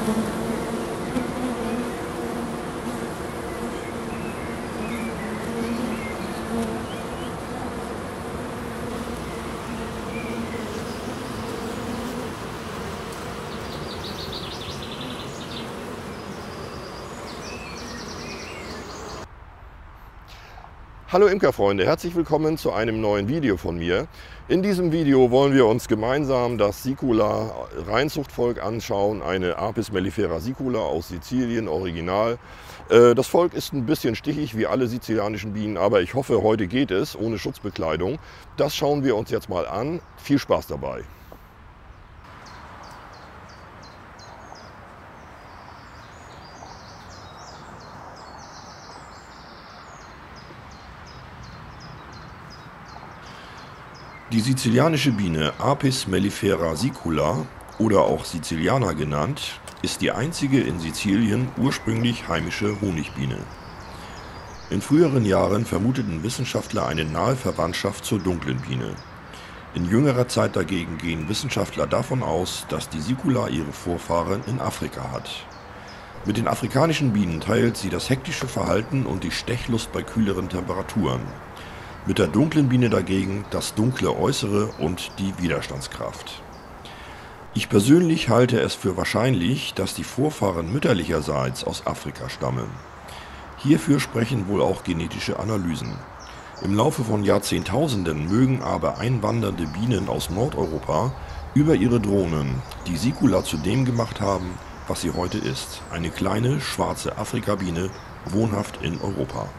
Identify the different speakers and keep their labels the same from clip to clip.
Speaker 1: Hallo Imkerfreunde, herzlich willkommen zu einem neuen Video von mir. In diesem Video wollen wir uns gemeinsam das Sicula Reinzuchtvolk anschauen, eine Apis mellifera sicula aus Sizilien, Original. Das Volk ist ein bisschen stichig wie alle sizilianischen Bienen, aber ich hoffe, heute geht es ohne Schutzbekleidung. Das schauen wir uns jetzt mal an. Viel Spaß dabei! Die sizilianische Biene Apis mellifera sicula oder auch Siziliana genannt, ist die einzige in Sizilien ursprünglich heimische Honigbiene. In früheren Jahren vermuteten Wissenschaftler eine nahe Verwandtschaft zur dunklen Biene. In jüngerer Zeit dagegen gehen Wissenschaftler davon aus, dass die Sicula ihre Vorfahren in Afrika hat. Mit den afrikanischen Bienen teilt sie das hektische Verhalten und die Stechlust bei kühleren Temperaturen. Mit der dunklen Biene dagegen das dunkle Äußere und die Widerstandskraft. Ich persönlich halte es für wahrscheinlich, dass die Vorfahren mütterlicherseits aus Afrika stammen. Hierfür sprechen wohl auch genetische Analysen. Im Laufe von Jahrzehntausenden mögen aber einwandernde Bienen aus Nordeuropa über ihre Drohnen die Sicula zu dem gemacht haben, was sie heute ist: eine kleine schwarze Afrikabiene, wohnhaft in Europa.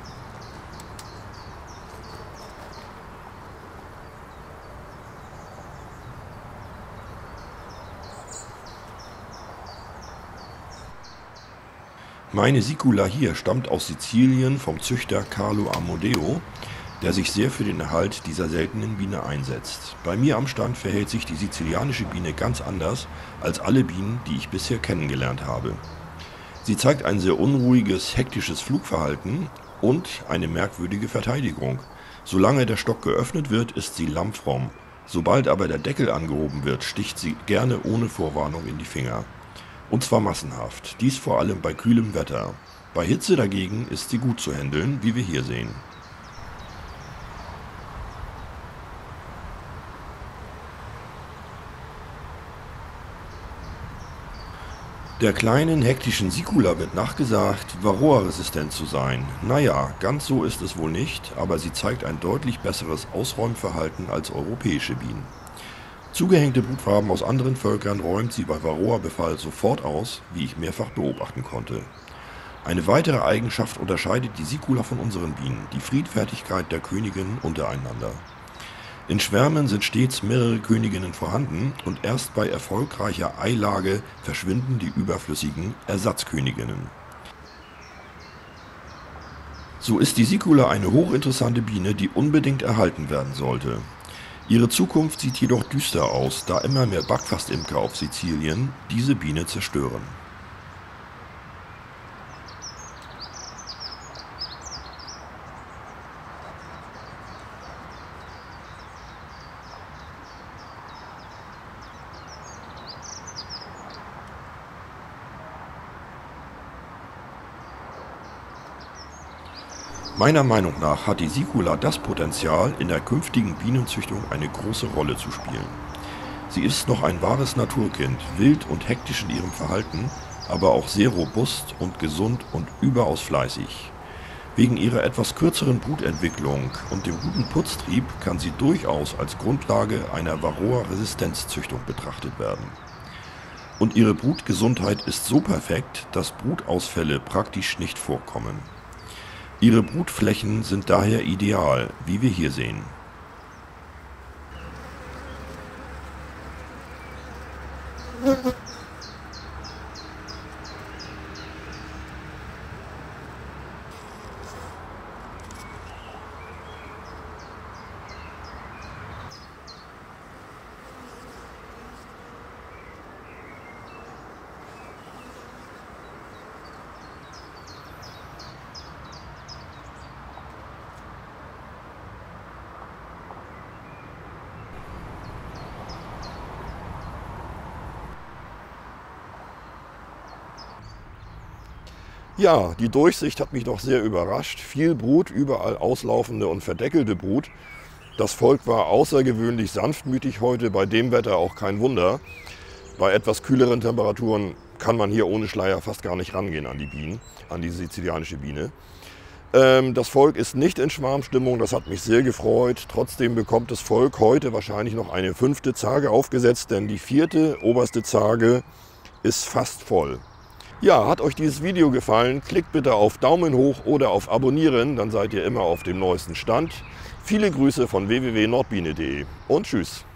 Speaker 1: Meine Sicula hier stammt aus Sizilien vom Züchter Carlo Amodeo, der sich sehr für den Erhalt dieser seltenen Biene einsetzt. Bei mir am Stand verhält sich die sizilianische Biene ganz anders als alle Bienen, die ich bisher kennengelernt habe. Sie zeigt ein sehr unruhiges, hektisches Flugverhalten und eine merkwürdige Verteidigung. Solange der Stock geöffnet wird, ist sie lammfromm. Sobald aber der Deckel angehoben wird, sticht sie gerne ohne Vorwarnung in die Finger. Und zwar massenhaft, dies vor allem bei kühlem Wetter. Bei Hitze dagegen ist sie gut zu handeln, wie wir hier sehen. Der kleinen hektischen Sicula wird nachgesagt, Varroa-resistent zu sein. Naja, ganz so ist es wohl nicht, aber sie zeigt ein deutlich besseres Ausräumverhalten als europäische Bienen. Zugehängte Brutwaben aus anderen Völkern räumt sie bei Varroa-Befall sofort aus, wie ich mehrfach beobachten konnte. Eine weitere Eigenschaft unterscheidet die Sicula von unseren Bienen: die Friedfertigkeit der Königinnen untereinander. In Schwärmen sind stets mehrere Königinnen vorhanden und erst bei erfolgreicher Eilage verschwinden die überflüssigen Ersatzköniginnen. So ist die Sicula eine hochinteressante Biene, die unbedingt erhalten werden sollte. Ihre Zukunft sieht jedoch düster aus, da immer mehr Backfastimker auf Sizilien diese Biene zerstören. Meiner Meinung nach hat die Sicula das Potenzial, in der künftigen Bienenzüchtung eine große Rolle zu spielen. Sie ist noch ein wahres Naturkind, wild und hektisch in ihrem Verhalten, aber auch sehr robust und gesund und überaus fleißig. Wegen ihrer etwas kürzeren Brutentwicklung und dem guten Putztrieb kann sie durchaus als Grundlage einer Varroa-Resistenzzüchtung betrachtet werden. Und ihre Brutgesundheit ist so perfekt, dass Brutausfälle praktisch nicht vorkommen. Ihre Brutflächen sind daher ideal, wie wir hier sehen. Ja, die Durchsicht hat mich doch sehr überrascht. Viel Brut, überall auslaufende und verdeckelte Brut. Das Volk war außergewöhnlich sanftmütig heute, bei dem Wetter auch kein Wunder. Bei etwas kühleren Temperaturen kann man hier ohne Schleier fast gar nicht rangehen an die Bienen, an die sizilianische Biene. Das Volk ist nicht in Schwarmstimmung, das hat mich sehr gefreut. Trotzdem bekommt das Volk heute wahrscheinlich noch eine 5. Zarge aufgesetzt, denn die 4. oberste Zarge ist fast voll. Ja, hat euch dieses Video gefallen? Klickt bitte auf Daumen hoch oder auf Abonnieren, dann seid ihr immer auf dem neuesten Stand. Viele Grüße von www.nordbiene.de und tschüss.